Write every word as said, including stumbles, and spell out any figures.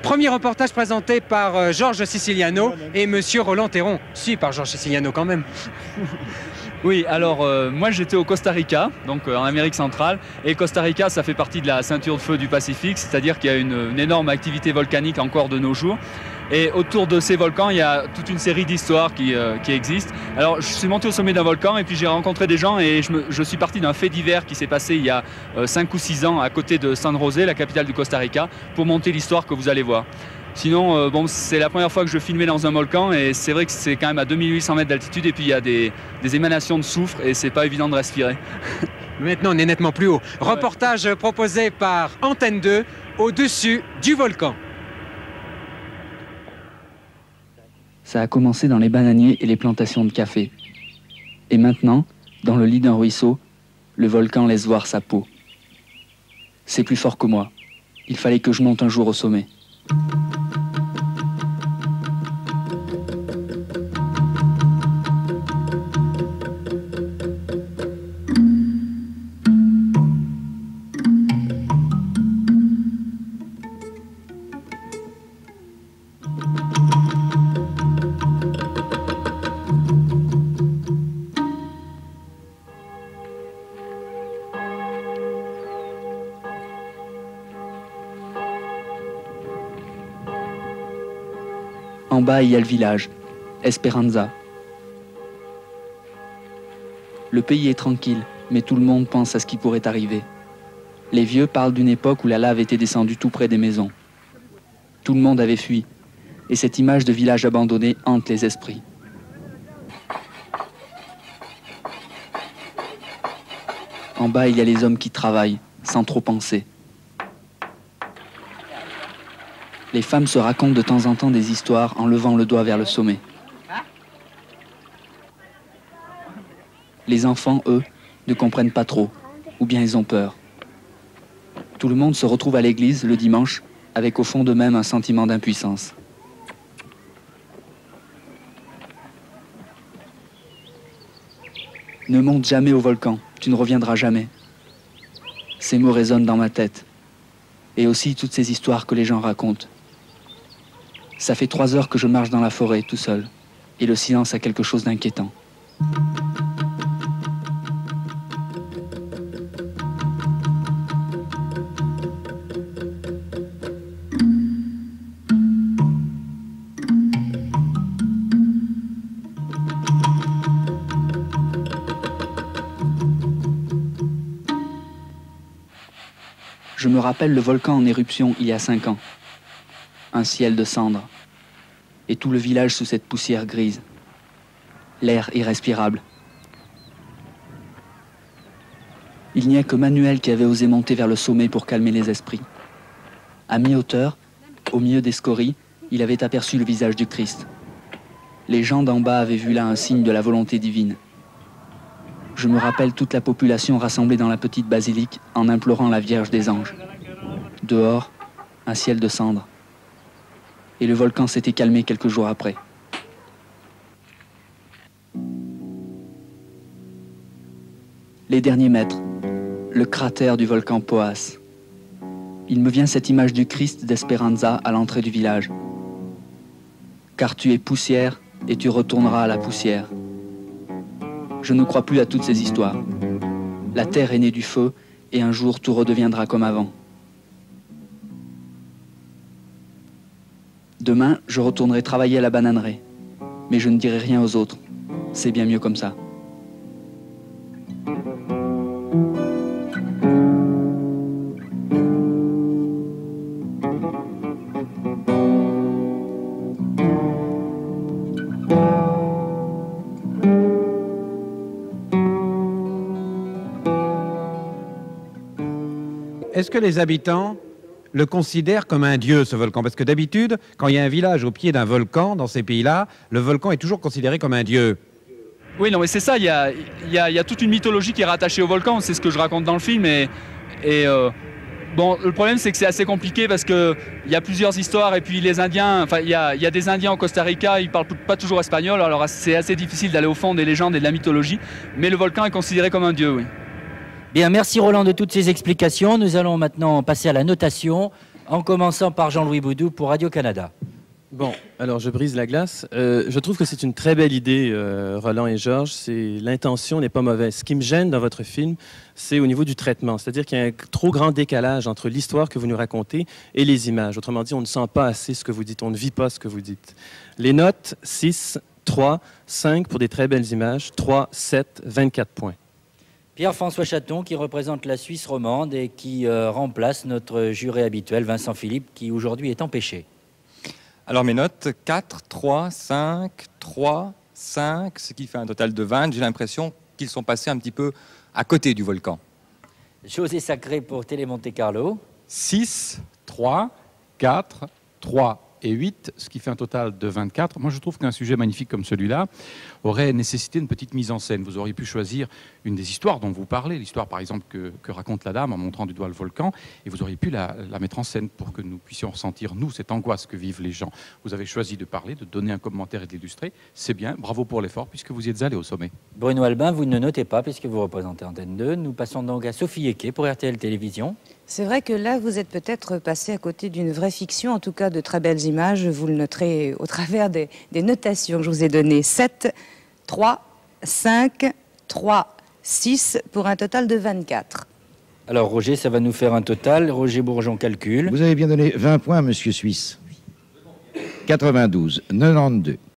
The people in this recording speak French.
Premier reportage présenté par euh, Georges Siciliano et Monsieur Roland Théron. Si, par Georges Siciliano quand même. Oui, alors euh, moi j'étais au Costa Rica, donc euh, en Amérique centrale, et Costa Rica ça fait partie de la ceinture de feu du Pacifique, c'est-à-dire qu'il y a une, une énorme activité volcanique encore de nos jours. Et autour de ces volcans, il y a toute une série d'histoires qui, euh, qui existent. Alors, je suis monté au sommet d'un volcan et puis j'ai rencontré des gens et je, me, je suis parti d'un fait divers qui s'est passé il y a euh, cinq ou six ans à côté de San José, la capitale du Costa Rica, pour monter l'histoire que vous allez voir. Sinon, euh, bon, c'est la première fois que je filmais dans un volcan et c'est vrai que c'est quand même à deux mille huit cents mètres d'altitude et puis il y a des, des émanations de soufre et c'est pas évident de respirer. Maintenant, on est nettement plus haut. Ouais. Reportage proposé par Antenne deux au-dessus du volcan. Ça a commencé dans les bananiers et les plantations de café. Et maintenant, dans le lit d'un ruisseau, le volcan laisse voir sa peau. C'est plus fort que moi. Il fallait que je monte un jour au sommet. En bas, il y a le village, Esperanza. Le pays est tranquille, mais tout le monde pense à ce qui pourrait arriver. Les vieux parlent d'une époque où la lave était descendue tout près des maisons. Tout le monde avait fui, et cette image de village abandonné hante les esprits. En bas, il y a les hommes qui travaillent, sans trop penser. Les femmes se racontent de temps en temps des histoires en levant le doigt vers le sommet. Les enfants, eux, ne comprennent pas trop, ou bien ils ont peur. Tout le monde se retrouve à l'église le dimanche, avec au fond d'eux-mêmes un sentiment d'impuissance. Ne monte jamais au volcan, tu ne reviendras jamais. Ces mots résonnent dans ma tête. Et aussi toutes ces histoires que les gens racontent. Ça fait trois heures que je marche dans la forêt, tout seul. Et le silence a quelque chose d'inquiétant. Je me rappelle le volcan en éruption il y a cinq ans. Un ciel de cendres. Et tout le village sous cette poussière grise. L'air irrespirable. Il n'y a que Manuel qui avait osé monter vers le sommet pour calmer les esprits. À mi-hauteur, au milieu des scories, il avait aperçu le visage du Christ. Les gens d'en bas avaient vu là un signe de la volonté divine. Je me rappelle toute la population rassemblée dans la petite basilique en implorant la Vierge des Anges. Dehors, un ciel de cendres. Et le volcan s'était calmé quelques jours après. Les derniers mètres, le cratère du volcan Poas. Il me vient cette image du Christ d'Esperanza à l'entrée du village. Car tu es poussière et tu retourneras à la poussière. Je ne crois plus à toutes ces histoires. La terre est née du feu et un jour tout redeviendra comme avant. Demain, je retournerai travailler à la bananerie. Mais je ne dirai rien aux autres. C'est bien mieux comme ça. Est-ce que les habitants le considèrent comme un dieu, ce volcan? Parce que d'habitude, quand il y a un village au pied d'un volcan, dans ces pays-là, le volcan est toujours considéré comme un dieu. Oui, non, mais c'est ça, il y a, il y a, il y a toute une mythologie qui est rattachée au volcan, c'est ce que je raconte dans le film. Et, et euh, bon, le problème, c'est que c'est assez compliqué parce qu'il y a plusieurs histoires, et puis les Indiens, enfin, il y a, il y a des Indiens au Costa Rica, ils ne parlent pas toujours espagnol, alors c'est assez difficile d'aller au fond des légendes et de la mythologie, mais le volcan est considéré comme un dieu, oui. Bien, merci Roland de toutes ces explications. Nous allons maintenant passer à la notation. En commençant par Jean-Louis Boudou pour Radio-Canada. Bon, alors je brise la glace. Euh, je trouve que c'est une très belle idée, euh, Roland et Georges. C'est, l'intention n'est pas mauvaise. Ce qui me gêne dans votre film, c'est au niveau du traitement. C'est-à-dire qu'il y a un trop grand décalage entre l'histoire que vous nous racontez et les images. Autrement dit, on ne sent pas assez ce que vous dites. On ne vit pas ce que vous dites. Les notes, six, trois, cinq pour des très belles images, trois, sept, vingt-quatre points. Pierre-François Chaton, qui représente la Suisse romande et qui euh, remplace notre juré habituel, Vincent Philippe, qui aujourd'hui est empêché. Alors mes notes, quatre, trois, cinq, trois, cinq, ce qui fait un total de vingt. J'ai l'impression qu'ils sont passés un petit peu à côté du volcan. José Sacré pour Télé Monte Carlo. six, trois, quatre, trois et huit, ce qui fait un total de vingt-quatre. Moi, je trouve qu'un sujet magnifique comme celui-là aurait nécessité une petite mise en scène. Vous auriez pu choisir une des histoires dont vous parlez, l'histoire, par exemple, que, que raconte la dame en montrant du doigt le volcan, et vous auriez pu la, la mettre en scène pour que nous puissions ressentir, nous, cette angoisse que vivent les gens. Vous avez choisi de parler, de donner un commentaire et de l'illustrer. C'est bien, bravo pour l'effort, puisque vous y êtes allé au sommet. Bruno Albin, vous ne notez pas, puisque vous représentez Antenne deux. Nous passons donc à Sophie Equet pour R T L Télévision. C'est vrai que là, vous êtes peut-être passé à côté d'une vraie fiction, en tout cas de très belles images. Vous le noterez au travers des, des notations que je vous ai données. sept, trois, cinq, trois, six, pour un total de vingt-quatre. Alors Roger, ça va nous faire un total. Roger Bourgeon calcule. Vous avez bien donné vingt points, monsieur Suisse. quatre-vingt-douze, quatre-vingt-douze.